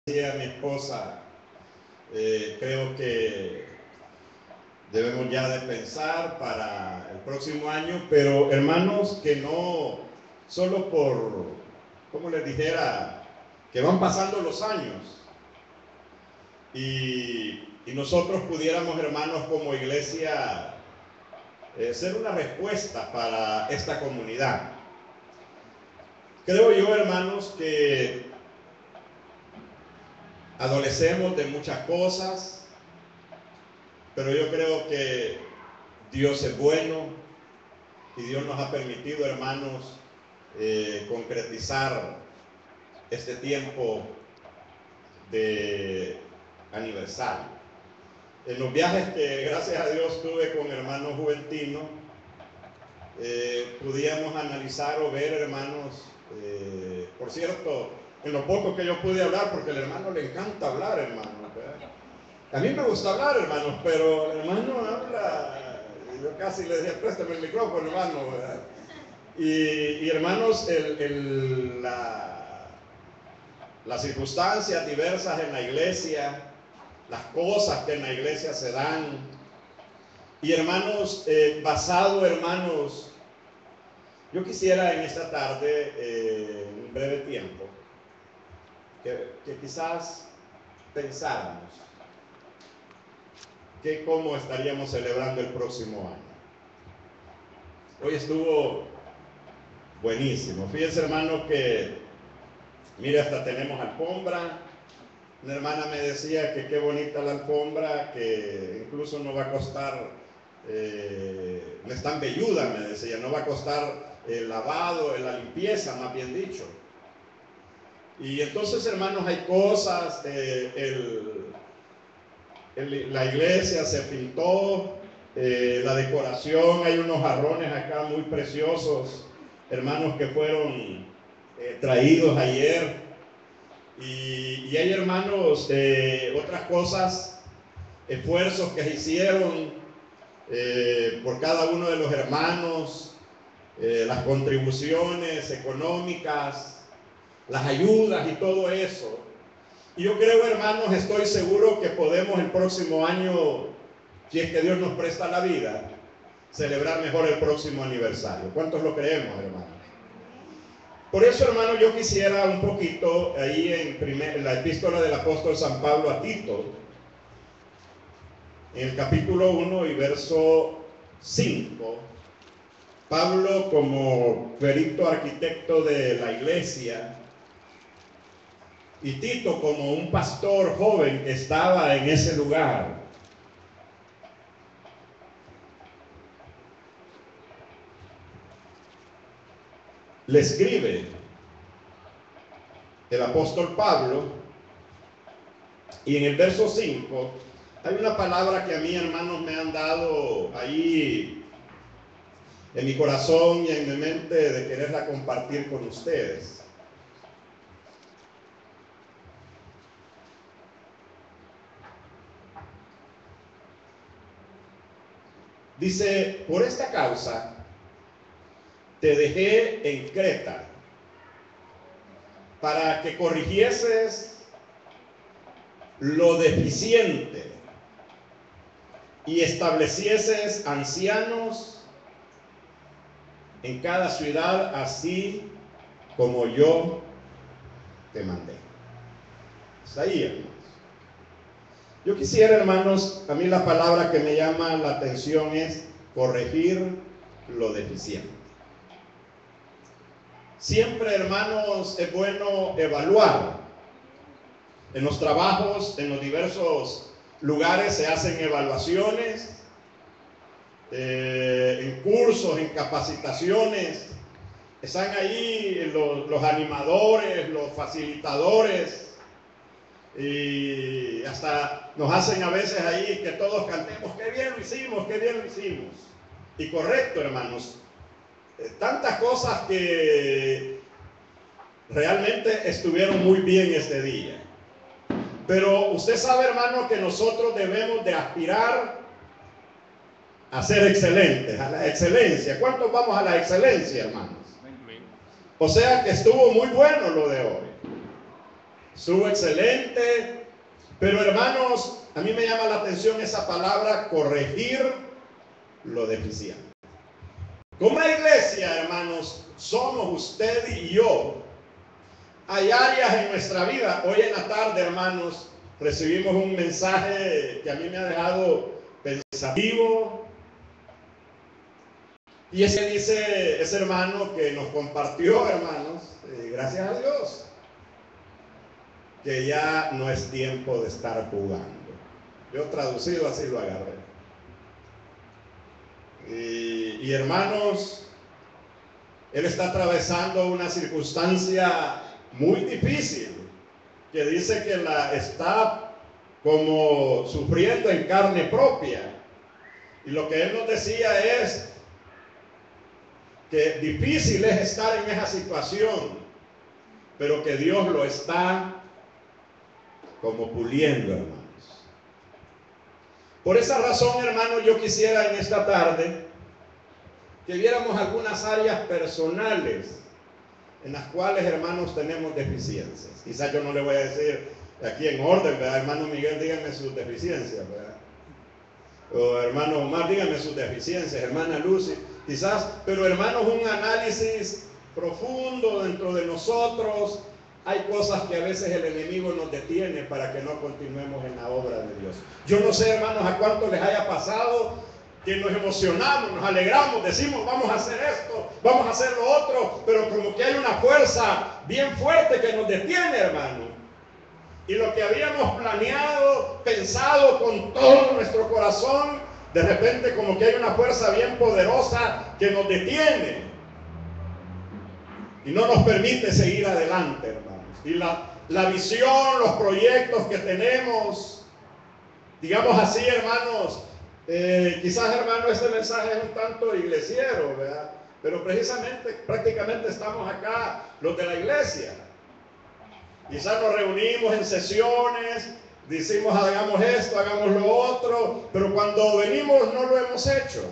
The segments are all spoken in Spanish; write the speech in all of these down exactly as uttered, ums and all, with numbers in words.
decía mi esposa, eh, creo que debemos ya de pensar para el próximo año, pero hermanos, que no solo por, como les dijera, que van pasando los años y, y nosotros pudiéramos, hermanos, como iglesia, eh, ser una respuesta para esta comunidad. Creo yo, hermanos, que adolecemos de muchas cosas, pero yo creo que Dios es bueno y Dios nos ha permitido, hermanos, eh, concretizar este tiempo de aniversario. En los viajes que gracias a Dios tuve con hermanos juventinos, eh, podíamos analizar o ver, hermanos, eh, por cierto, en lo poco que yo pude hablar, porque al hermano le encanta hablar, hermano, ¿verdad? A mí me gusta hablar, hermanos, pero el hermano habla, yo casi le decía, préstame el micrófono, hermano, ¿verdad? Y, y hermanos, el, el, la, las circunstancias diversas en la iglesia, las cosas que en la iglesia se dan, y hermanos, eh, basado, hermanos, yo quisiera en esta tarde, eh, en un breve tiempo, que, que quizás pensáramos que cómo estaríamos celebrando el próximo año. Hoy estuvo buenísimo. Fíjense, hermano, que, mire, hasta tenemos alfombra. Una hermana me decía que qué bonita la alfombra, que incluso no va a costar, eh, no es tan velluda, me decía, no va a costar el lavado, la limpieza, más bien dicho. Y entonces, hermanos, hay cosas, eh, el, el, la iglesia se pintó, eh, la decoración, hay unos jarrones acá muy preciosos, hermanos, que fueron eh, traídos ayer. Y, y hay, hermanos, eh, otras cosas, esfuerzos que se hicieron eh, por cada uno de los hermanos, eh, las contribuciones económicas, las ayudas y todo eso. Y yo creo, hermanos, estoy seguro que podemos el próximo año, si es que Dios nos presta la vida, celebrar mejor el próximo aniversario. ¿Cuántos lo creemos, hermanos? Por eso, hermano, yo quisiera un poquito ahí en, primer, en la epístola del apóstol San Pablo a Tito, en el capítulo uno y verso cinco, Pablo, como perito arquitecto de la iglesia, y Tito, como un pastor joven, estaba en ese lugar. Le escribe el apóstol Pablo, y en el verso cinco hay una palabra que a mí, hermanos, me han dado ahí en mi corazón y en mi mente de quererla compartir con ustedes. Dice, por esta causa te dejé en Creta para que corrigieses lo deficiente y establecieses ancianos en cada ciudad, así como yo te mandé. Está ahí, hermanos. Yo quisiera, hermanos, a mí la palabra que me llama la atención es corregir lo deficiente. Siempre, hermanos, es bueno evaluar. En los trabajos, en los diversos lugares se hacen evaluaciones, eh, en cursos, en capacitaciones. Están ahí los, los animadores, los facilitadores, y hasta nos hacen a veces ahí que todos cantemos, qué bien lo hicimos, qué bien lo hicimos. Y correcto, hermanos, eh, tantas cosas que realmente estuvieron muy bien este día. Pero usted sabe, hermano, que nosotros debemos de aspirar a ser excelentes, a la excelencia. ¿Cuántos vamos a la excelencia, hermanos? O sea que estuvo muy bueno lo de hoy. estuvo excelente, pero hermanos, a mí me llama la atención esa palabra, corregir lo deficiente. Como iglesia, hermanos, somos usted y yo. Hay áreas en nuestra vida. Hoy en la tarde, hermanos, recibimos un mensaje que a mí me ha dejado pensativo. Y ese dice, ese hermano que nos compartió, hermanos, eh, gracias a Dios, que ya no es tiempo de estar jugando. Yo traducido así lo agarré. Y, y hermanos, él está atravesando una circunstancia muy difícil, que dice que la está como sufriendo en carne propia. Y lo que él nos decía es que difícil es estar en esa situación, pero que Dios lo está como puliendo, hermanos. Por esa razón, hermanos, yo quisiera en esta tarde que viéramos algunas áreas personales en las cuales, hermanos, tenemos deficiencias. Quizás yo no le voy a decir aquí en orden, ¿verdad? Hermano Miguel, díganme sus deficiencias, ¿verdad? O hermano Omar, díganme sus deficiencias, hermana Lucy, quizás, pero hermanos, un análisis profundo dentro de nosotros. Hay cosas que a veces el enemigo nos detiene para que no continuemos en la obra de Dios. Yo no sé, hermanos, a cuánto les haya pasado que nos emocionamos, nos alegramos, decimos vamos a hacer esto, vamos a hacer lo otro, pero como que hay una fuerza bien fuerte que nos detiene, hermano. Y lo que habíamos planeado, pensado con todo nuestro corazón, de repente como que hay una fuerza bien poderosa que nos detiene y no nos permite seguir adelante, hermanos. Y la, la visión, los proyectos que tenemos, digamos así, hermanos, eh, quizás, hermano, este mensaje es un tanto iglesiero, ¿verdad? Pero precisamente, prácticamente estamos acá, los de la iglesia. Quizás nos reunimos en sesiones, decimos hagamos esto, hagamos lo otro, pero cuando venimos no lo hemos hecho.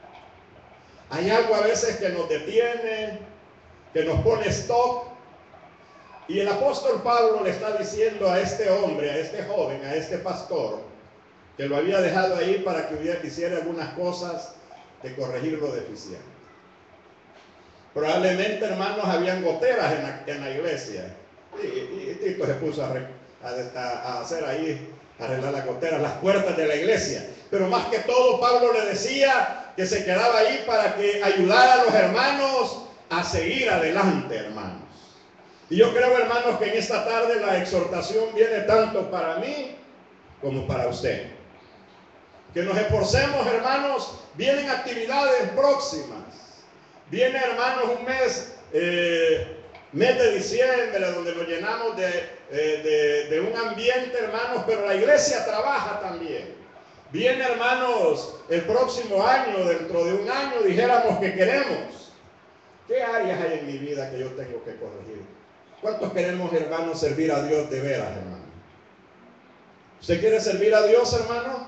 Hay algo a veces que nos detiene, que nos pone stop. Y el apóstol Pablo le está diciendo a este hombre, a este joven, a este pastor, que lo había dejado ahí para que hubiera, hiciera algunas cosas de corregir lo deficiente. Probablemente, hermanos, habían goteras en la, en la iglesia. Y, y, y Tito se puso a, a, a hacer ahí, a arreglar las goteras, las puertas de la iglesia. Pero más que todo, Pablo le decía que se quedaba ahí para que ayudara a los hermanos a seguir adelante, hermanos. Y yo creo, hermanos, que en esta tarde la exhortación viene tanto para mí como para usted. Que nos esforcemos, hermanos. Vienen actividades próximas. Viene, hermanos, un mes, eh, mes de diciembre, donde nos llenamos de, eh, de, de un ambiente, hermanos, pero la iglesia trabaja también. Viene, hermanos, el próximo año, dentro de un año, dijéramos que queremos. ¿Qué áreas hay en mi vida que yo tengo que corregir? ¿Cuántos queremos, hermanos, servir a Dios de veras, hermano? ¿Usted quiere servir a Dios, hermano?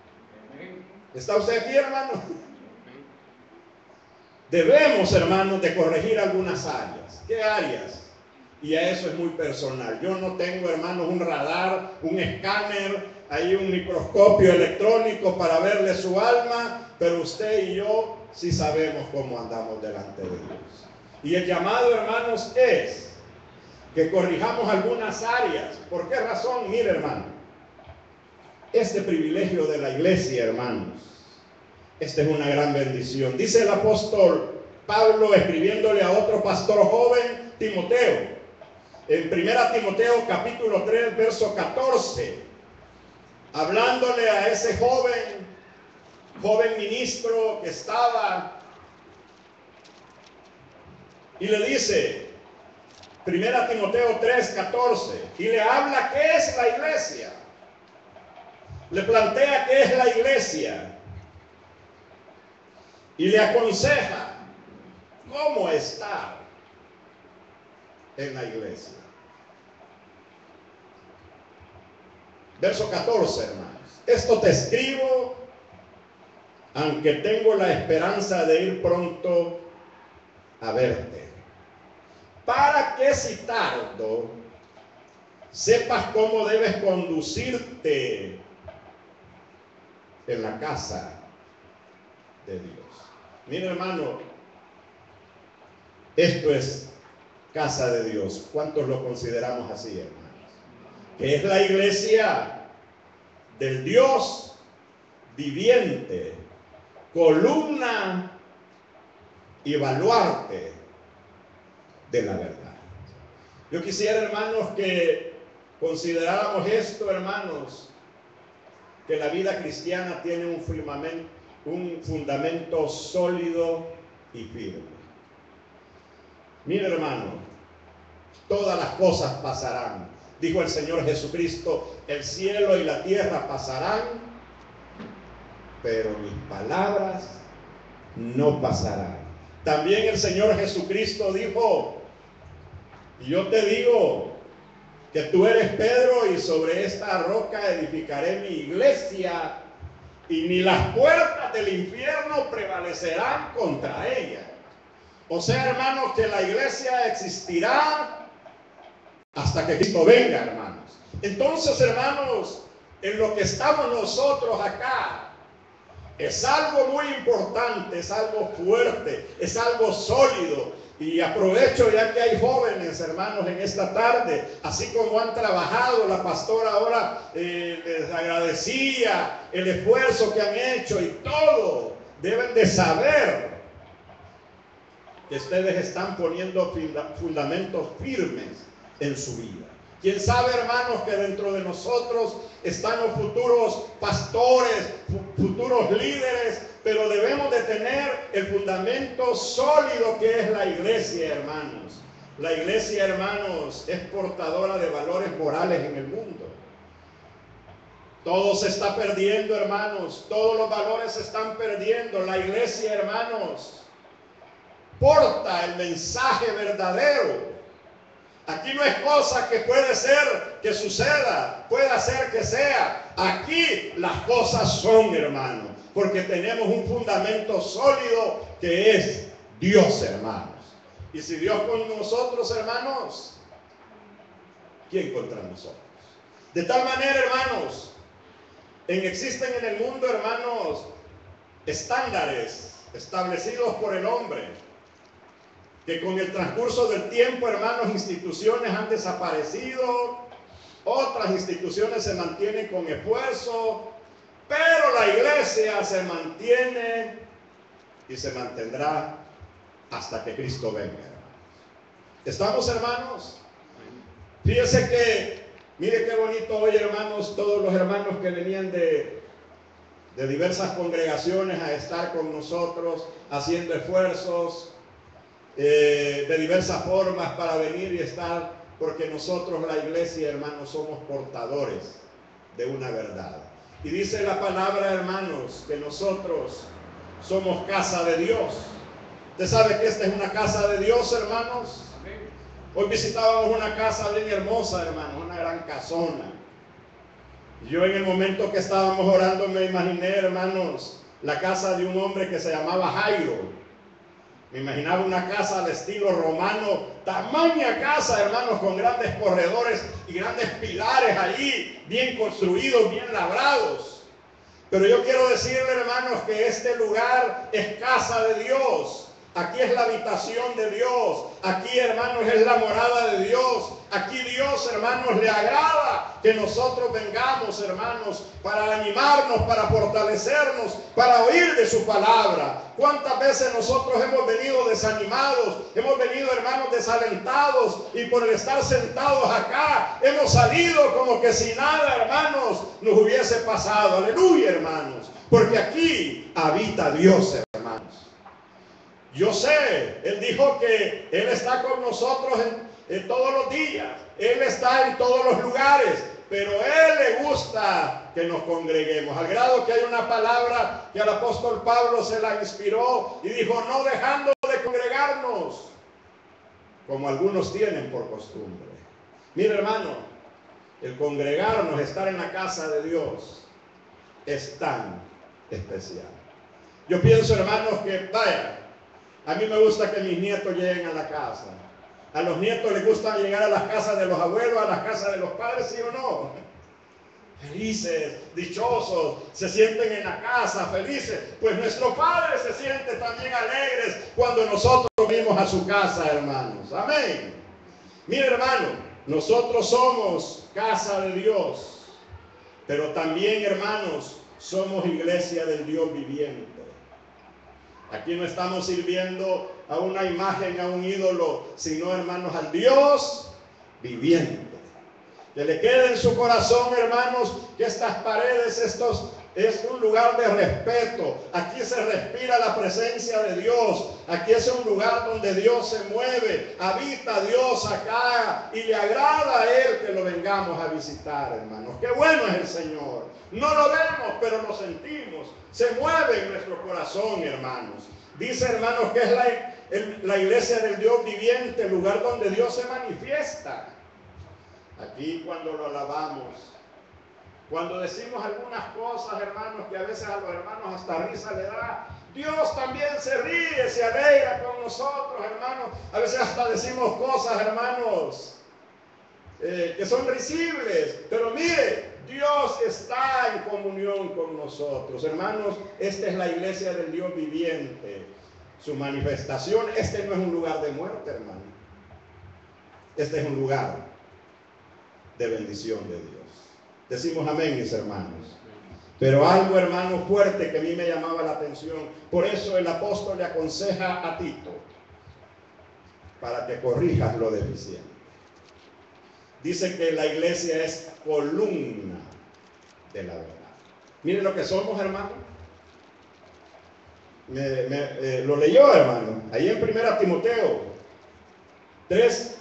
¿Está usted aquí, hermano? Debemos, hermanos, de corregir algunas áreas. ¿Qué áreas? Y a eso es muy personal. Yo no tengo, hermanos, un radar, un escáner, hay un microscopio electrónico para verle su alma, pero usted y yo sí sabemos cómo andamos delante de Dios. Y el llamado, hermanos, es que corrijamos algunas áreas. ¿Por qué razón? Mire, hermano, este privilegio de la iglesia, hermanos, esta es una gran bendición. Dice el apóstol Pablo escribiéndole a otro pastor joven, Timoteo, en primera Timoteo capítulo tres, verso catorce, hablándole a ese joven, joven ministro que estaba, y le dice, primera Timoteo tres, catorce, y le habla qué es la iglesia. Le plantea qué es la iglesia. Y le aconseja cómo estar en la iglesia. Verso catorce, hermanos. Esto te escribo, aunque tengo la esperanza de ir pronto a verte, para que si tardo, sepas cómo debes conducirte en la casa de Dios. Mira, hermano, esto es casa de Dios. ¿Cuántos lo consideramos así, hermanos? Que es la iglesia del Dios viviente, columna y baluarte de la verdad. Yo quisiera, hermanos, que consideráramos esto, hermanos, que la vida cristiana tiene un fundamento, un fundamento sólido y firme. Mira, hermano, todas las cosas pasarán. Dijo el Señor Jesucristo, el cielo y la tierra pasarán, pero mis palabras no pasarán. También el Señor Jesucristo dijo, yo te digo que tú eres Pedro y sobre esta roca edificaré mi iglesia y ni las puertas del infierno prevalecerán contra ella. O sea, hermanos, que la iglesia existirá hasta que Cristo venga, hermanos. Entonces, hermanos, en lo que estamos nosotros acá, es algo muy importante, es algo fuerte, es algo sólido. Y aprovecho ya que hay jóvenes, hermanos, en esta tarde, así como han trabajado, la pastora ahora eh, les agradecía el esfuerzo que han hecho y todo. Deben de saber que ustedes están poniendo fundamentos firmes en su vida. Quién sabe, hermanos, que dentro de nosotros están los futuros pastores, futuros líderes, pero debemos de tener el fundamento sólido que es la iglesia, hermanos. La iglesia, hermanos, es portadora de valores morales en el mundo. Todo se está perdiendo, hermanos. Todos los valores se están perdiendo. La iglesia, hermanos, porta el mensaje verdadero. Aquí no es cosa que puede ser que suceda, puede ser que sea. Aquí las cosas son, hermanos, porque tenemos un fundamento sólido que es Dios, hermanos. Y si Dios con nosotros, hermanos, ¿quién contra nosotros? De tal manera, hermanos, en, existen en el mundo, hermanos, estándares establecidos por el hombre, que con el transcurso del tiempo, hermanos, instituciones han desaparecido, otras instituciones se mantienen con esfuerzo, pero la iglesia se mantiene y se mantendrá hasta que Cristo venga. ¿Estamos, hermanos? Fíjense que, mire qué bonito hoy, hermanos, todos los hermanos que venían de, de diversas congregaciones a estar con nosotros, haciendo esfuerzos, Eh, de diversas formas para venir y estar, porque nosotros, la iglesia, hermanos, somos portadores de una verdad. Y dice la palabra, hermanos, que nosotros somos casa de Dios. ¿Usted sabe que esta es una casa de Dios, hermanos? Hoy visitábamos una casa bien hermosa, hermanos, una gran casona. Yo en el momento que estábamos orando me imaginé, hermanos, la casa de un hombre que se llamaba Jairo. Me imaginaba una casa de estilo romano, tamaña casa, hermanos, con grandes corredores y grandes pilares allí, bien construidos, bien labrados. Pero yo quiero decirle, hermanos, que este lugar es casa de Dios. Aquí es la habitación de Dios. Aquí, hermanos, es la morada de Dios. Aquí Dios, hermanos, le agrada que nosotros vengamos, hermanos, para animarnos, para fortalecernos, para oír de su palabra. ¿Cuántas veces nosotros hemos venido desanimados? Hemos venido, hermanos, desalentados, y por el estar sentados acá hemos salido como que si nada, hermanos, nos hubiese pasado. Aleluya, hermanos, porque aquí habita Dios, hermanos. Yo sé, Él dijo que Él está con nosotros en, en todos los días. Él está en todos los lugares, pero a Él le gusta que nos congreguemos. Al grado que hay una palabra que al apóstol Pablo se la inspiró y dijo, no dejando de congregarnos, como algunos tienen por costumbre. Mira, hermano, el congregarnos, estar en la casa de Dios, es tan especial. Yo pienso, hermanos, que vaya, a mí me gusta que mis nietos lleguen a la casa. A los nietos les gusta llegar a las casas de los abuelos, a las casas de los padres, ¿sí o no? Felices, dichosos, se sienten en la casa, felices. Pues nuestro Padre se siente también alegres cuando nosotros venimos a su casa, hermanos. Amén. Mire, hermano, nosotros somos casa de Dios, pero también, hermanos, somos iglesia del Dios viviente. Aquí no estamos sirviendo a una imagen, a un ídolo, sino, hermanos, al Dios viviente. Que le quede en su corazón, hermanos, que estas paredes, estos, es un lugar de respeto. Aquí se respira la presencia de Dios. Aquí es un lugar donde Dios se mueve. Habita Dios acá y le agrada a Él que lo vengamos a visitar, hermanos. Qué bueno es el Señor. No lo vemos, pero lo sentimos. Se mueve en nuestro corazón, hermanos. Dice, hermanos, que es la, el, la iglesia del Dios viviente, el lugar donde Dios se manifiesta. Aquí cuando lo alabamos, cuando decimos algunas cosas, hermanos, que a veces a los hermanos hasta risa le da, Dios también se ríe, se alegra con nosotros, hermanos. A veces hasta decimos cosas, hermanos, eh, que son risibles, pero mire, Dios está en comunión con nosotros, hermanos. Esta es la iglesia del Dios viviente. Su manifestación, este no es un lugar de muerte, hermano. Este es un lugar de bendición de Dios. Decimos amén, mis hermanos. Pero algo, hermano, fuerte que a mí me llamaba la atención. Por eso el apóstol le aconseja a Tito, para que corrijas lo deficiente. Dice que la iglesia es columna de la verdad. Miren lo que somos, hermano. Me, me, eh, lo leyó, hermano, ahí en primera Timoteo tres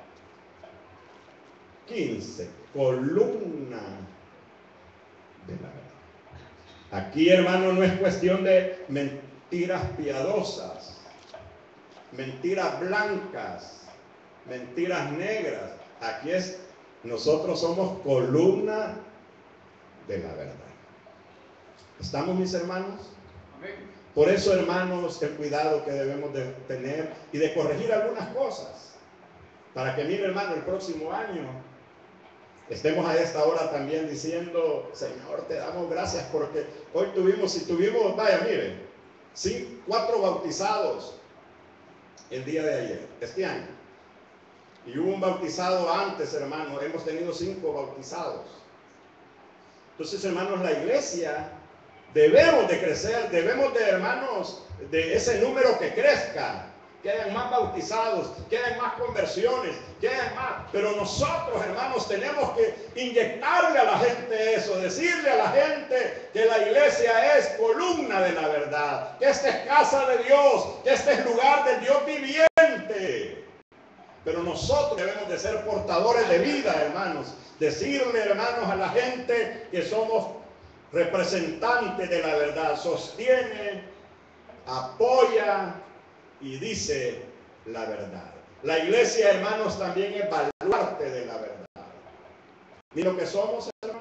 quince, columna de la verdad. Aquí, hermano, no es cuestión de mentiras piadosas, mentiras blancas, mentiras negras. Aquí es, nosotros somos columna de la verdad. ¿Estamos, mis hermanos? Amén. Por eso, hermanos, el cuidado que debemos de tener y de corregir algunas cosas, para que, mire, hermano, el próximo año estemos a esta hora también diciendo, Señor, te damos gracias porque hoy tuvimos, y tuvimos, vaya, mire, sí, cuatro bautizados el día de ayer, este año. Y hubo un bautizado antes, hermano, hemos tenido cinco bautizados. Entonces, hermanos, la iglesia debemos de crecer, debemos de, hermanos, de ese número que crezca, que hayan más bautizados, que hayan más conversiones, que hayan más. Pero nosotros, hermanos, tenemos que inyectarle a la gente eso, decirle a la gente que la iglesia es columna de la verdad, que esta es casa de Dios, que este es lugar del Dios viviente. Pero nosotros debemos de ser portadores de vida, hermanos. Decirle, hermanos, a la gente que somos representantes de la verdad. Sostiene, apoya y dice la verdad. La iglesia, hermanos, también es baluarte de la verdad. ¿Y lo que somos, hermanos?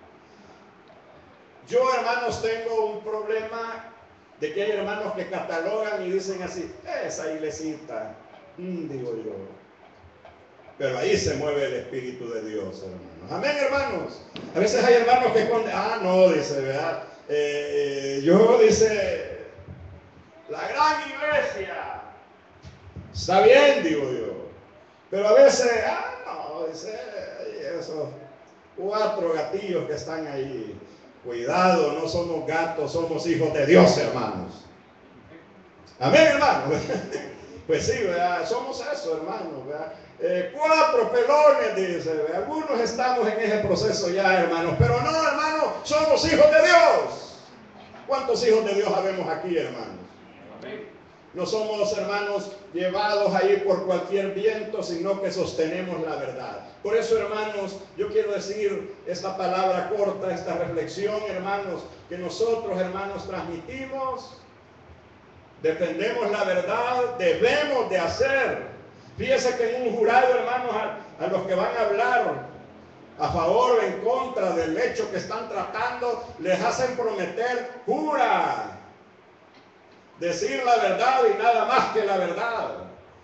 Yo, hermanos, tengo un problema de que hay hermanos que catalogan y dicen así, esa iglesita, mm, digo yo. Pero ahí se mueve el Espíritu de Dios, hermanos. Amén, hermanos. A veces hay hermanos que cuando, ah, no, dice, ¿verdad? Eh, yo, dice, la gran iglesia. Está bien, digo yo. Pero a veces, ah, no, dice, esos cuatro gatillos que están ahí. Cuidado, no somos gatos, somos hijos de Dios, hermanos. Amén, hermanos. Pues sí, ¿verdad? Somos eso, hermanos, ¿verdad? Eh, cuatro pelones, dice, ¿verdad? Algunos estamos en ese proceso ya, hermanos, pero no, hermanos, somos hijos de Dios. ¿Cuántos hijos de Dios habemos aquí, hermanos? Amén. No somos, hermanos, llevados ahí por cualquier viento, sino que sostenemos la verdad. Por eso, hermanos, yo quiero decir esta palabra corta, esta reflexión, hermanos, que nosotros, hermanos, transmitimos, defendemos la verdad, debemos de hacer. Fíjese que en un jurado, hermanos, a, a los que van a hablar a favor o en contra del hecho que están tratando, les hacen prometer, jura, decir la verdad y nada más que la verdad.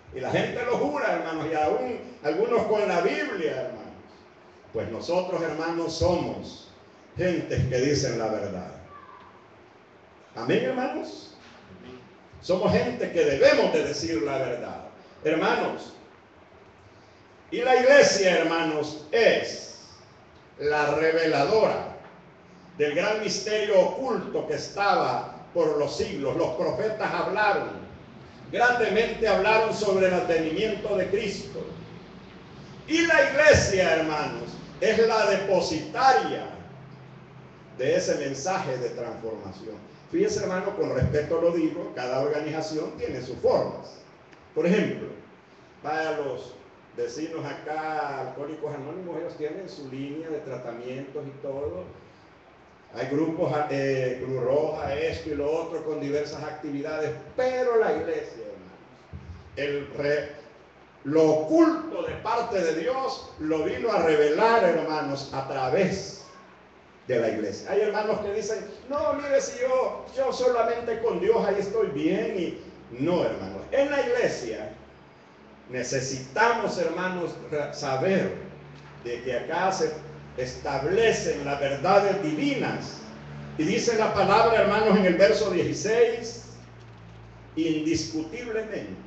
Y la gente lo jura, hermanos, y aún algunos con la Biblia, hermanos. Pues nosotros, hermanos, somos gentes que dicen la verdad. Amén, hermanos. Somos gente que debemos de decir la verdad. Hermanos, y la iglesia, hermanos, es la reveladora del gran misterio oculto que estaba por los siglos. Los profetas hablaron, grandemente hablaron sobre el advenimiento de Cristo. Y la iglesia, hermanos, es la depositaria de ese mensaje de transformación. Fíjense, hermano, con respeto lo digo, cada organización tiene sus formas. Por ejemplo, vaya a los vecinos acá, Alcohólicos Anónimos, ellos tienen su línea de tratamientos y todo. Hay grupos, eh, Cruz Roja, esto y lo otro, con diversas actividades, pero la iglesia, hermanos, el re, lo oculto de parte de Dios lo vino a revelar, hermanos, a través de la iglesia. Hay hermanos que dicen, no, mire, si yo, yo solamente con Dios ahí estoy bien. Y no, hermanos, en la iglesia necesitamos, hermanos, saber de que acá se establecen las verdades divinas. Y dice la palabra, hermanos, en el verso dieciséis, indiscutiblemente.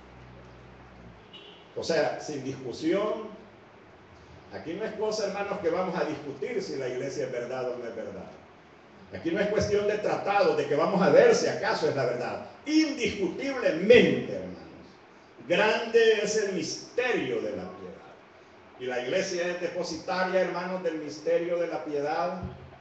O sea, sin discusión. Aquí no es cosa, hermanos, que vamos a discutir si la iglesia es verdad o no es verdad. Aquí no es cuestión de tratado, de que vamos a ver si acaso es la verdad. Indiscutiblemente, hermanos, grande es el misterio de la piedad. Y la iglesia es depositaria, hermanos, del misterio de la piedad.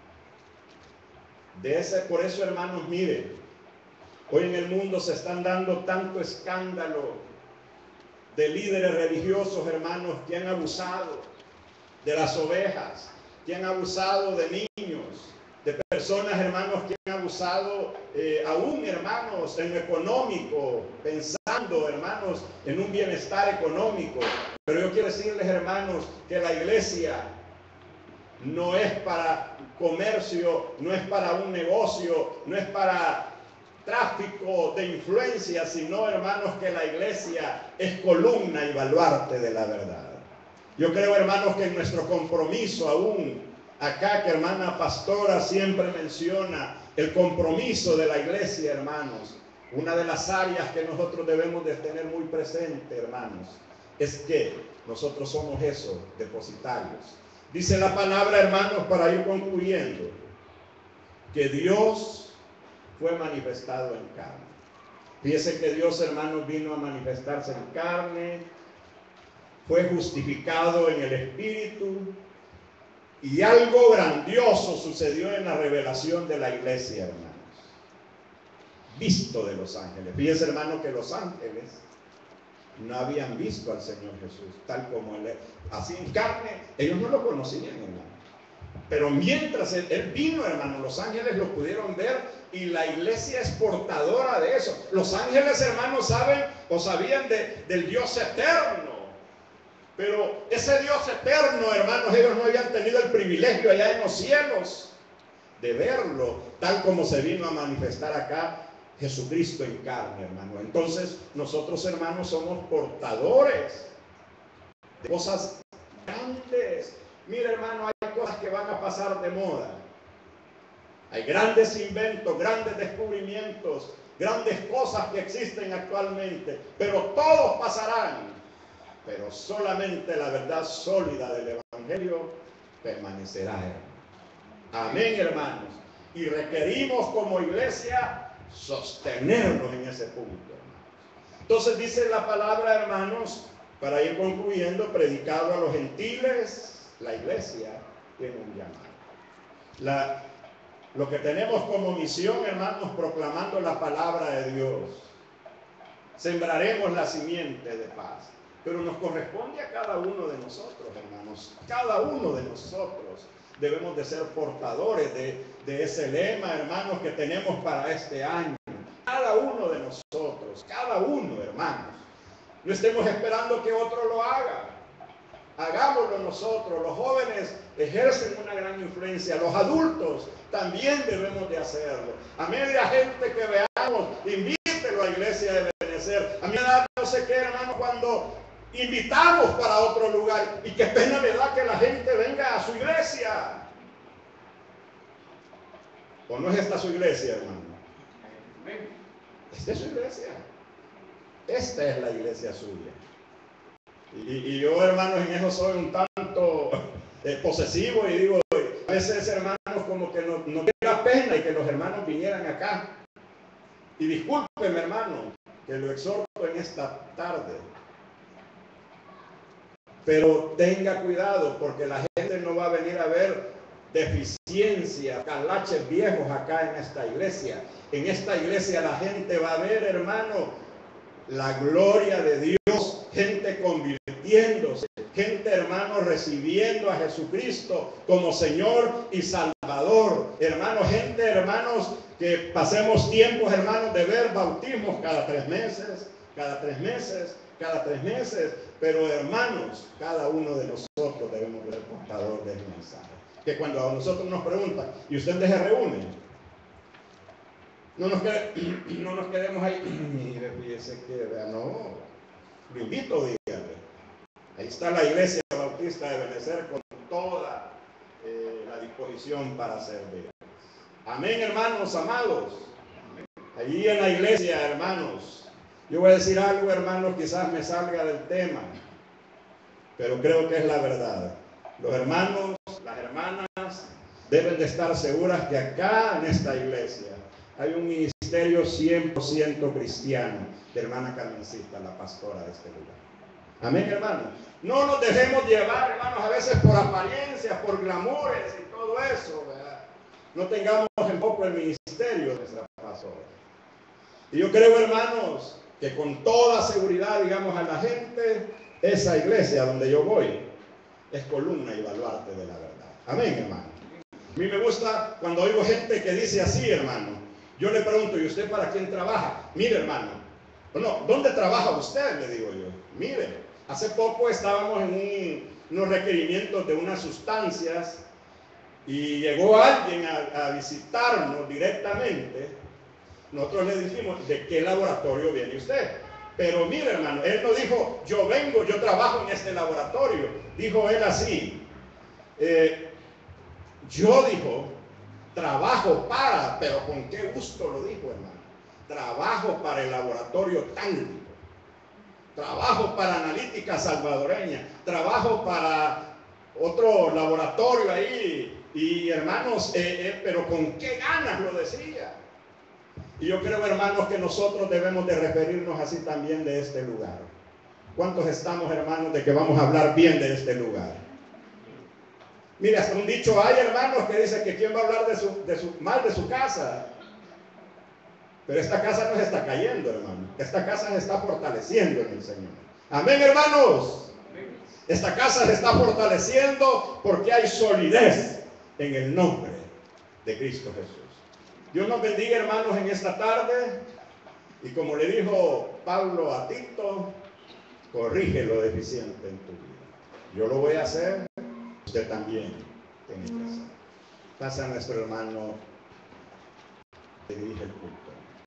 De ese, por eso, hermanos, miren, hoy en el mundo se están dando tanto escándalo de líderes religiosos, hermanos, que han abusado de las ovejas, que han abusado de niños, de personas, hermanos, que han abusado eh, aún, hermanos, en lo económico, pensando, hermanos, en un bienestar económico. Pero yo quiero decirles, hermanos, que la iglesia no es para comercio, no es para un negocio, no es para tráfico de influencia, sino, hermanos, que la iglesia es columna y baluarte de la verdad. Yo creo, hermanos, que en nuestro compromiso aún, acá que hermana pastora siempre menciona el compromiso de la iglesia, hermanos, una de las áreas que nosotros debemos de tener muy presente, hermanos, es que nosotros somos esos depositarios. Dice la palabra, hermanos, para ir concluyendo, que Dios fue manifestado en carne. Fíjese que Dios, hermanos, vino a manifestarse en carne, fue justificado en el Espíritu, y algo grandioso sucedió en la revelación de la iglesia, hermanos. Visto de los ángeles. Fíjense, hermanos, que los ángeles no habían visto al Señor Jesús, tal como Él, así en carne, ellos no lo conocían, hermano. Pero mientras él, él vino, hermano, los ángeles lo pudieron ver, y la iglesia es portadora de eso. Los ángeles, hermanos, saben o sabían de, del Dios eterno. Pero ese Dios eterno, hermanos, ellos no habían tenido el privilegio allá en los cielos de verlo, tal como se vino a manifestar acá Jesucristo en carne, hermano. Entonces, nosotros, hermanos, somos portadores de cosas grandes. Mira, hermano, hay cosas que van a pasar de moda. Hay grandes inventos, grandes descubrimientos, grandes cosas que existen actualmente, pero todos pasarán. Pero solamente la verdad sólida del Evangelio permanecerá, hermano. Amén, hermanos. Y requerimos como iglesia sostenernos en ese punto, hermanos. Entonces dice la palabra, hermanos, para ir concluyendo, predicado a los gentiles, la iglesia tiene un llamado. La, lo que tenemos como misión, hermanos, proclamando la palabra de Dios. Sembraremos la simiente de paz. Pero nos corresponde a cada uno de nosotros, hermanos. Cada uno de nosotros debemos de ser portadores de, de ese lema, hermanos, que tenemos para este año. Cada uno de nosotros, cada uno, hermanos. No estemos esperando que otro lo haga. Hagámoslo nosotros. Los jóvenes ejercen una gran influencia. Los adultos también debemos de hacerlo. A media gente que veamos, invítelo a la iglesia de Venezuela. obedecer. A mí me da no sé qué, hermano, cuando invitamos para otro lugar. Y qué pena me da que la gente venga a su iglesia. ¿O no es esta su iglesia, hermano? Esta es su iglesia. Esta es la iglesia suya. Y, y yo, hermanos, en eso soy un tanto eh, posesivo y digo, a veces, hermanos, como que no, no me da pena y que los hermanos vinieran acá. Y discúlpeme, hermano, que lo exhorto en esta tarde. Pero tenga cuidado, porque la gente no va a venir a ver deficiencias, calaches viejos acá en esta iglesia. En esta iglesia la gente va a ver, hermano, la gloria de Dios, gente convirtiéndose, gente, hermano, recibiendo a Jesucristo como Señor y Salvador. Hermano, gente, hermanos, que pasemos tiempos, hermanos, de ver bautismos cada tres meses, cada tres meses, cada tres meses. Pero, hermanos, cada uno de nosotros debemos ser portador del mensaje. Que cuando a nosotros nos preguntan, ¿y ustedes se reúnen? No nos, quede, no nos quedemos ahí. Mire, fíjese que, no, lo invito, dígale. Ahí está la iglesia bautista de Benecer con toda eh, la disposición para servir. Amén, hermanos amados. Allí en la iglesia, hermanos, yo voy a decir algo, hermanos, quizás me salga del tema, pero creo que es la verdad. Los hermanos, las hermanas deben de estar seguras que acá en esta iglesia hay un ministerio cien por ciento cristiano de hermana Carmencita, la pastora de este lugar. Amén, hermanos. No nos dejemos llevar, hermanos, a veces por apariencias, por glamores y todo eso, ¿verdad? No tengamos en poco el ministerio de nuestra pastora. Y yo creo, hermanos, que con toda seguridad, digamos a la gente, esa iglesia donde yo voy es columna y baluarte de la verdad. Amén, hermano. A mí me gusta cuando oigo gente que dice así, hermano. Yo le pregunto, ¿y usted para quién trabaja? Mire, hermano. No, ¿dónde trabaja usted? Le digo yo. Mire, hace poco estábamos en un, unos requerimientos de unas sustancias y llegó alguien a, a visitarnos directamente. Nosotros le dijimos, ¿de qué laboratorio viene usted? Pero mire, hermano, él no dijo, yo vengo, yo trabajo en este laboratorio. Dijo él así, eh, yo dijo, trabajo para, pero con qué gusto lo dijo, hermano. Trabajo para el laboratorio tal. Trabajo para analítica salvadoreña. Trabajo para otro laboratorio ahí. Y hermanos, eh, eh, pero con qué ganas lo decía. Y yo creo, hermanos, que nosotros debemos de referirnos así también de este lugar. ¿Cuántos estamos, hermanos, de que vamos a hablar bien de este lugar? Mira, hasta un dicho hay, hermanos, que dice que quién va a hablar de su, de su, mal de su casa. Pero esta casa no se está cayendo, hermano. Esta casa se está fortaleciendo en el Señor. Amén, hermanos. Esta casa se está fortaleciendo porque hay solidez en el nombre de Cristo Jesús. Dios nos bendiga, hermanos, en esta tarde. Y como le dijo Pablo a Tito, corrige lo deficiente en tu vida. Yo lo voy a hacer, usted también tiene que hacer. Pasa a nuestro hermano que dirige el culto.